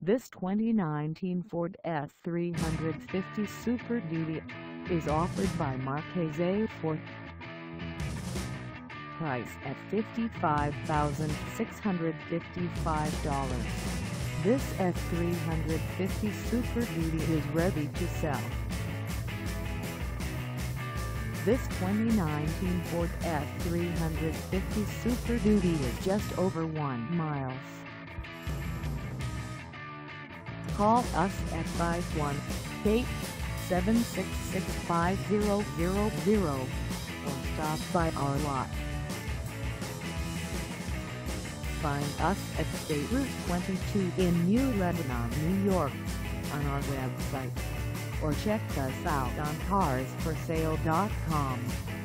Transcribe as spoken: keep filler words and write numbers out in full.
This twenty nineteen Ford F three fifty Super Duty is offered by Marchese Ford. Price at fifty-five thousand six hundred fifty-five dollars. This F three fifty Super Duty is ready to sell. This twenty nineteen Ford F three fifty Super Duty is just over one mile. Call us at five one eight, seven six six, five zero zero zero or stop by our lot. Find us at State Route twenty-two in New Lebanon, New York, on our website, or check us out on cars for sale dot com.